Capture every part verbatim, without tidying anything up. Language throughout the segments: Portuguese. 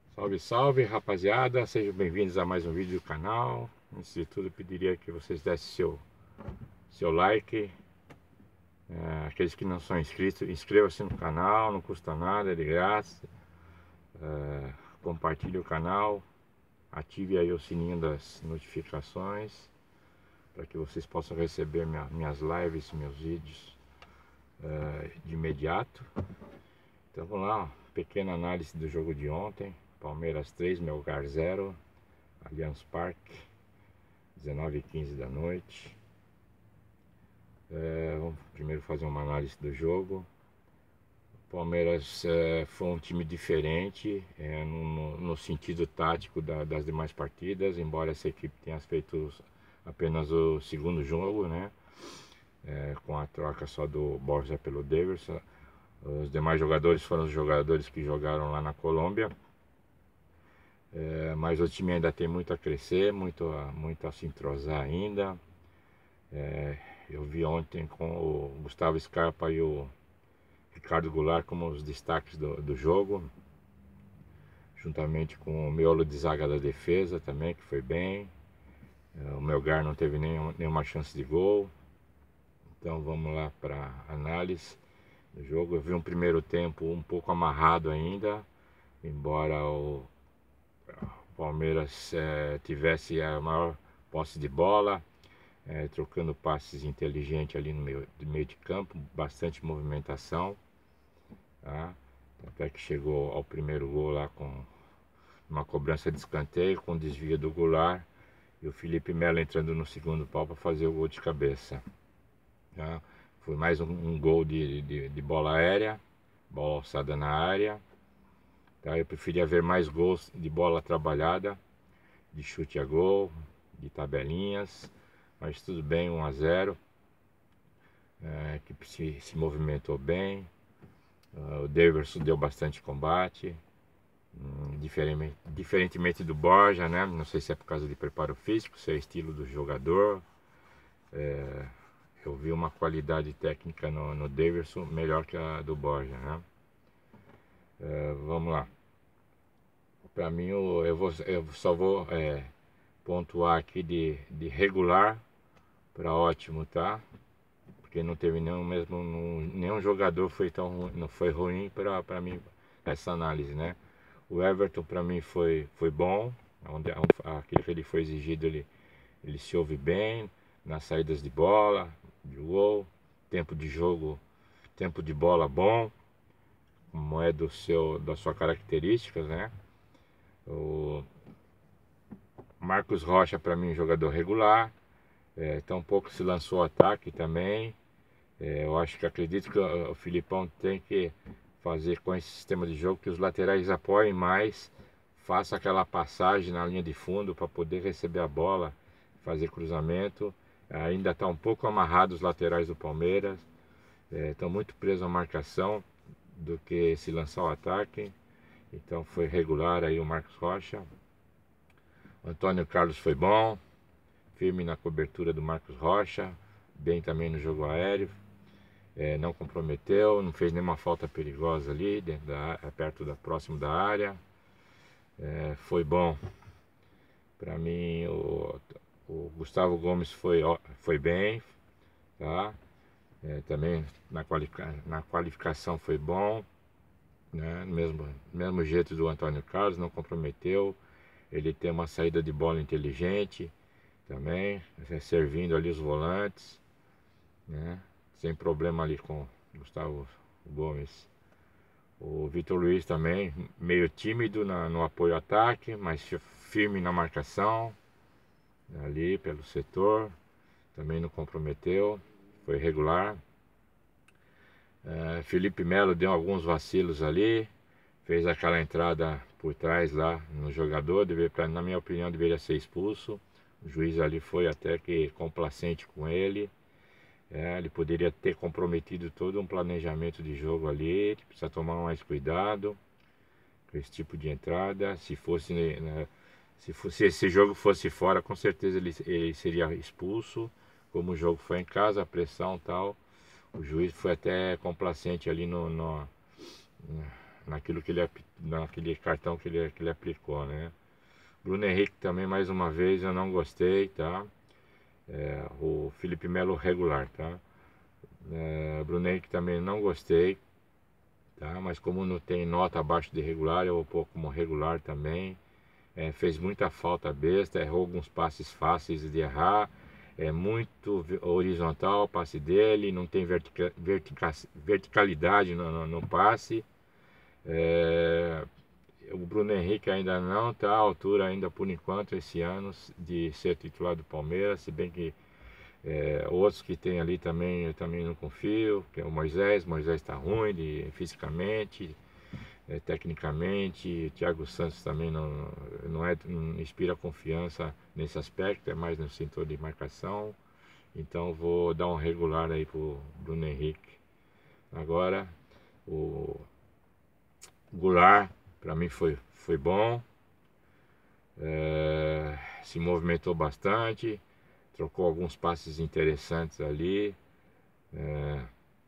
Salve, salve, rapaziada, sejam bem-vindos a mais um vídeo do canal. Antes de tudo, eu pediria que vocês dessem seu, seu like. É, aqueles que não são inscritos, inscreva-se no canal, não custa nada, é de graça. É, compartilhe o canal, ative aí o sininho das notificações para que vocês possam receber minha, minhas lives, meus vídeos é, de imediato. Então vamos lá, uma pequena análise do jogo de ontem. Palmeiras três, Melgar zero, Allianz Parque, dezenove e quinze da noite. É, vamos primeiro fazer uma análise do jogo. O Palmeiras é, foi um time diferente é, no, no sentido tático da, das demais partidas, embora essa equipe tenha feito apenas o segundo jogo, né? É, com a troca só do Borja pelo Daverson. Os demais jogadores foram os jogadores que jogaram lá na Colômbia. É, mas o time ainda tem muito a crescer, muito a, muito a se entrosar ainda. É, eu vi ontem com o Gustavo Scarpa e o Ricardo Goulart como os destaques do, do jogo, juntamente com o miolo de zaga da defesa também, que foi bem. É, o Melgar não teve nenhum, nenhuma chance de gol. Então vamos lá para análise do jogo. Eu vi um primeiro tempo um pouco amarrado ainda, embora o Palmeiras é, tivesse a maior posse de bola, é, trocando passes inteligentes ali no meio, no meio de campo, bastante movimentação, tá? Até que chegou ao primeiro gol lá com uma cobrança de escanteio, com desvio do Goulart e o Felipe Melo entrando no segundo pau para fazer o gol de cabeça, tá? Foi mais um, um gol de, de, de bola aérea, bola alçada na área. Tá, eu preferia ver mais gols de bola trabalhada, de chute a gol, de tabelinhas, mas tudo bem, um a zero. É, que se, se movimentou bem. Uh, o Daverson deu bastante combate, hum, diferentemente, diferentemente do Borja, né? Não sei se é por causa de preparo físico, se é estilo do jogador. É, eu vi uma qualidade técnica no, no Daverson melhor que a do Borja, né? É, vamos lá. Para mim, eu, eu, vou, eu só vou é, pontuar aqui de, de regular para ótimo, tá? Porque não teve nenhum mesmo, nenhum jogador foi tão ruim, não foi ruim para mim essa análise, né? O Everton para mim foi, foi bom, onde aquilo que ele foi exigido ele, ele se ouve bem nas saídas de bola, de gol, tempo de jogo, tempo de bola bom, como é do seu, das suas características, né? O Marcos Rocha para mim jogador regular, é, tão pouco se lançou ataque também. É, eu acho que acredito que o, o Filipão tem que fazer com esse sistema de jogo que os laterais apoiem mais, faça aquela passagem na linha de fundo para poder receber a bola, fazer cruzamento. Ainda está um pouco amarrado os laterais do Palmeiras, estão é, muito presos à marcação do que se lançar o ataque. Então foi regular aí o Marcos Rocha. O Antônio Carlos foi bom, firme na cobertura do Marcos Rocha, bem também no jogo aéreo. É, não comprometeu, não fez nenhuma falta perigosa ali, dentro da, perto da próximo da área. É, foi bom. Para mim, o, o Gustavo Gomes foi, foi bem, tá? É, também na, qualifica, na qualificação foi bom, né? Mesmo, mesmo jeito do Antônio Carlos, não comprometeu. Ele tem uma saída de bola inteligente também, servindo ali os volantes, né? Sem problema ali com Gustavo Gomes. O Vitor Luiz também, meio tímido na, no apoio ao ataque, mas firme na marcação, ali pelo setor, também não comprometeu, foi regular. É, Felipe Melo deu alguns vacilos ali, fez aquela entrada por trás lá no jogador, deve, na minha opinião deveria ser expulso. O juiz ali foi até que complacente com ele. É, ele poderia ter comprometido todo um planejamento de jogo ali. Ele precisa tomar mais cuidado com esse tipo de entrada. Se fosse, né, se fosse se esse jogo fosse fora, com certeza ele, ele seria expulso. Como o jogo foi em casa, a pressão e tal, o juiz foi até complacente ali no, no, naquilo que ele, naquele cartão que ele, que ele aplicou, né? Bruno Henrique também, mais uma vez, eu não gostei, tá? É, o Felipe Melo regular, tá? É, Bruno Henrique também não gostei, tá? Mas como não tem nota abaixo de regular, eu vou pôr como regular também. É, fez muita falta besta, errou alguns passes fáceis de errar. É muito horizontal o passe dele, não tem vertica, vertica, verticalidade no, no, no passe. É, o Bruno Henrique ainda não está à altura ainda por enquanto esse ano de ser titular do Palmeiras, se bem que é, outros que tem ali também eu também não confio, que é o Moisés, Moisés está ruim de, fisicamente, é, tecnicamente, Thiago Santos também não, não, é, não inspira confiança nesse aspecto, é mais no setor de marcação, então vou dar um regular aí pro Bruno Henrique. Agora o Goulart para mim foi, foi bom, é, se movimentou bastante, trocou alguns passes interessantes ali, é,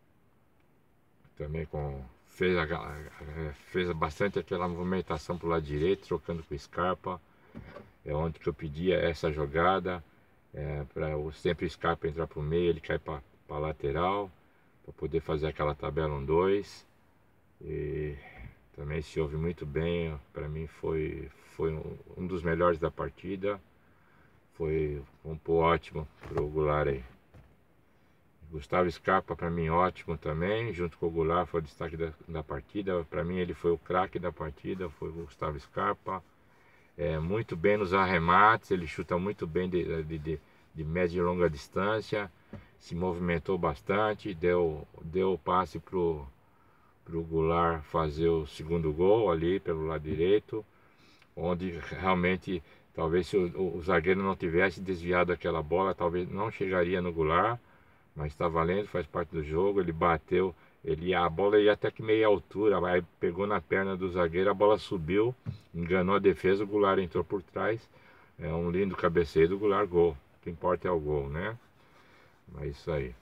também com, fez, a, fez bastante aquela movimentação para o lado direito, trocando com o Scarpa, é onde que eu pedia essa jogada, é, para sempre o Scarpa entrar para o meio, ele cai para a lateral, para poder fazer aquela tabela um dois, e também se ouve muito bem, para mim foi, foi um, um dos melhores da partida, foi um pô ótimo pro Goulart aí. Gustavo Scarpa para mim ótimo também, junto com o Goulart foi o destaque da, da partida, para mim ele foi o craque da partida, foi o Gustavo Scarpa, é, muito bem nos arremates, ele chuta muito bem de, de, de, de média e longa distância, se movimentou bastante, deu, deu o passe pro para o Goulart fazer o segundo gol ali pelo lado direito, onde realmente talvez se o, o, o zagueiro não tivesse desviado aquela bola, talvez não chegaria no Goulart, mas está valendo, faz parte do jogo, ele bateu, ele, a bola ia até que meia altura, aí pegou na perna do zagueiro, a bola subiu, enganou a defesa, o Goulart entrou por trás, é um lindo cabeceio do Goulart, gol, o que importa é o gol, né? Mas isso aí.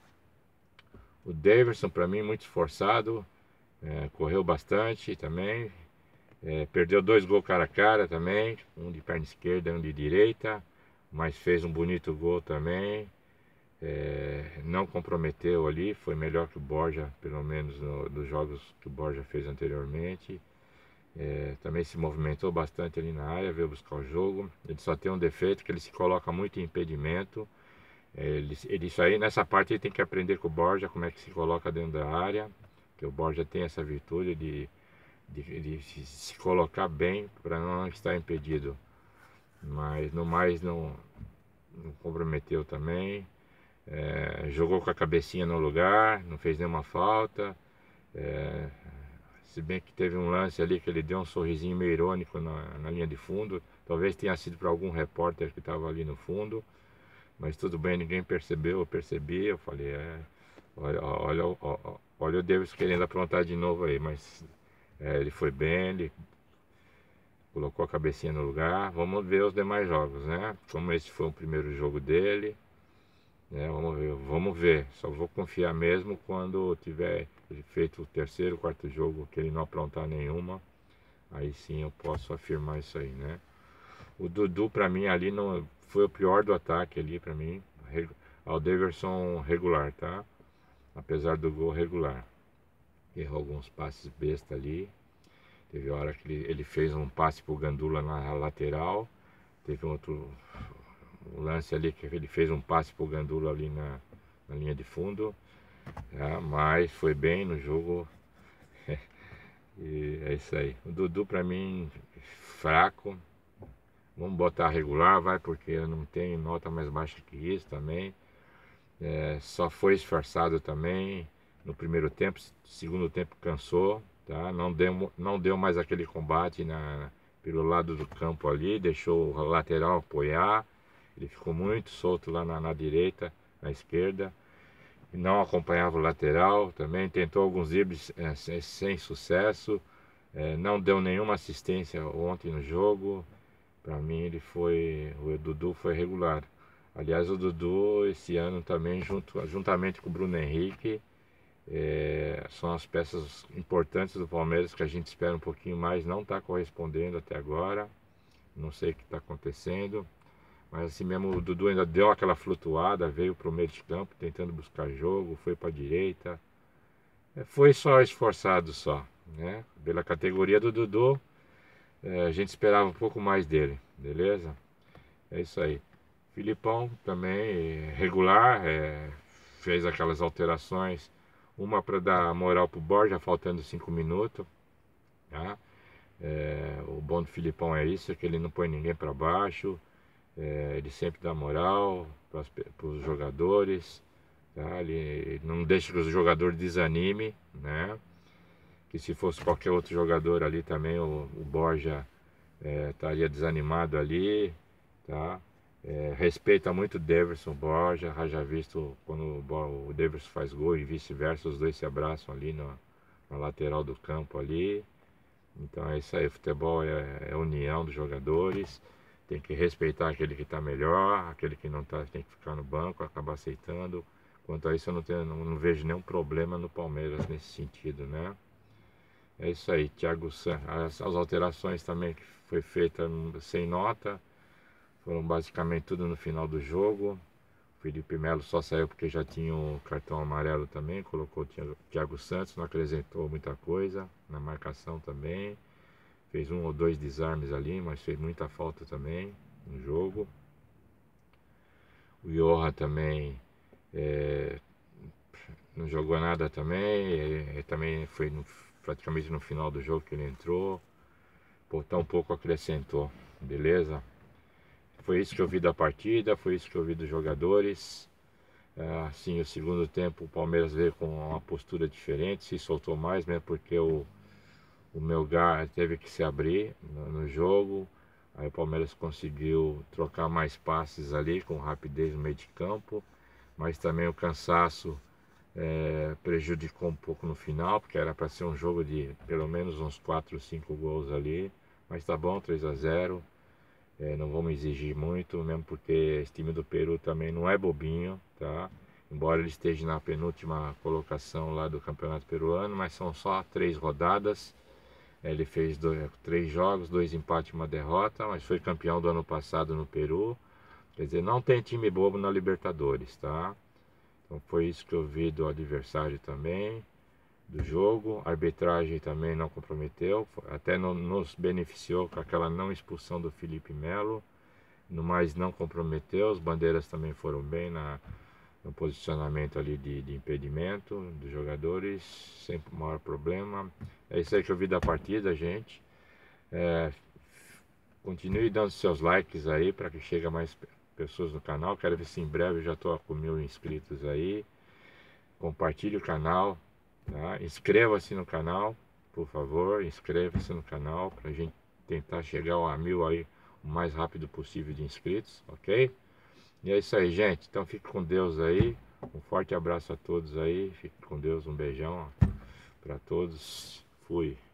O Daverson para mim muito esforçado, é, correu bastante também, é, perdeu dois gols cara a cara também, um de perna esquerda e um de direita, mas fez um bonito gol também, é, não comprometeu ali, foi melhor que o Borja, pelo menos no, dos jogos que o Borja fez anteriormente, é, também se movimentou bastante ali na área, veio buscar o jogo, ele só tem um defeito que ele se coloca muito em impedimento, é, ele, ele, isso aí nessa parte ele tem que aprender com o Borja como é que se coloca dentro da área, que o Borja tem essa virtude de, de, de se colocar bem para não estar impedido, mas no mais não, não comprometeu também, é, jogou com a cabecinha no lugar, não fez nenhuma falta, é, se bem que teve um lance ali que ele deu um sorrisinho meio irônico na, na linha de fundo, talvez tenha sido para algum repórter que estava ali no fundo, mas tudo bem, ninguém percebeu, eu percebi, eu falei, é, olha, olha, olha, olha o Davis querendo aprontar de novo aí, mas é, ele foi bem, ele colocou a cabecinha no lugar. Vamos ver os demais jogos, né? Como esse foi o primeiro jogo dele, né? Vamos ver, vamos ver. Só vou confiar mesmo quando tiver feito o terceiro, quarto jogo, que ele não aprontar nenhuma. Aí sim eu posso afirmar isso aí, né? O Dudu para mim ali não foi o pior do ataque ali para mim. O Daverson regular, tá? Apesar do gol regular, errou alguns passes besta ali. Teve hora que ele, ele fez um passe pro Gandula na lateral. Teve um outro um lance ali que ele fez um passe pro Gandula ali na, na linha de fundo. Tá? Mas foi bem no jogo. E é isso aí. O Dudu para mim fraco. Vamos botar regular, vai, porque eu não tenho nota mais baixa que isso também. É, só foi esforçado também no primeiro tempo, segundo tempo cansou, tá? Não deu, não deu mais aquele combate na, pelo lado do campo ali, deixou o lateral apoiar, ele ficou muito solto lá na, na direita, na esquerda, e não acompanhava o lateral, também tentou alguns dribles é, sem, sem sucesso, é, não deu nenhuma assistência ontem no jogo. Para mim ele foi, o Dudu foi regular. Aliás, o Dudu esse ano também, junto, juntamente com o Bruno Henrique, É, são as peças importantes do Palmeiras que a gente espera um pouquinho mais, não está correspondendo até agora. Não sei o que está acontecendo. Mas assim mesmo o Dudu ainda deu aquela flutuada, veio para o meio de campo tentando buscar jogo, foi para a direita. É, foi só esforçado só, né? Pela categoria do Dudu, é, a gente esperava um pouco mais dele, beleza? É isso aí. Filipão também é, regular, é, fez aquelas alterações, uma para dar moral pro Borja, faltando cinco minutos, tá? É, o bom do Filipão é isso, é que ele não põe ninguém para baixo. É, ele sempre dá moral para os jogadores, tá? Ele, ele não deixa que os jogadores desanime, né? Que se fosse qualquer outro jogador ali também, o, o Borja é, estaria desanimado ali, tá? É, respeita muito o Daverson Borja, já visto quando o, o Daverson faz gol e vice-versa, os dois se abraçam ali no, na lateral do campo ali. Então é isso aí, futebol é, é união dos jogadores. Tem que respeitar aquele que está melhor, aquele que não está tem que ficar no banco, acabar aceitando. Quanto a isso eu não, tenho, não, não vejo nenhum problema no Palmeiras nesse sentido, né? É isso aí, Thiago Santos. As, as alterações também que foi feita sem nota, foram basicamente tudo no final do jogo. O Felipe Melo só saiu porque já tinha o cartão amarelo também, colocou o Thiago Santos, não acrescentou muita coisa, na marcação também. Fez um ou dois desarmes ali, mas fez muita falta também no jogo. O Johan também é, não jogou nada também. Ele também foi no, praticamente no final do jogo que ele entrou. Por tão pouco acrescentou, beleza? Foi isso que eu vi da partida, foi isso que eu vi dos jogadores. Assim, o segundo tempo o Palmeiras veio com uma postura diferente, se soltou mais, mesmo porque o O Melgar teve que se abrir no, no jogo. Aí o Palmeiras conseguiu trocar mais passes ali com rapidez no meio de campo. Mas também o cansaço é, prejudicou um pouco no final, porque era para ser um jogo de pelo menos uns quatro, cinco gols ali. Mas tá bom, três a zero. É, não vamos exigir muito, mesmo porque esse time do Peru também não é bobinho, tá? Embora ele esteja na penúltima colocação lá do Campeonato Peruano, mas são só três rodadas. Ele fez dois, três jogos, dois empates e uma derrota, mas foi campeão do ano passado no Peru. Quer dizer, não tem time bobo na Libertadores, tá? Então foi isso que eu vi do adversário também, do jogo. A arbitragem também não comprometeu, até não, nos beneficiou com aquela não expulsão do Felipe Melo. No mais não comprometeu, as bandeiras também foram bem na, no posicionamento ali de, de impedimento dos jogadores, sem maior problema. É isso aí que eu vi da partida, gente. É, continue dando seus likes aí para que chegue mais pessoas no canal. Quero ver se em breve eu já estou com mil inscritos aí. Compartilhe o canal, tá? Inscreva-se no canal, por favor. Inscreva-se no canal para a gente tentar chegar a mil aí o mais rápido possível de inscritos, ok? E é isso aí, gente. Então fique com Deus aí. Um forte abraço a todos aí. Fique com Deus. Um beijão para todos. Fui.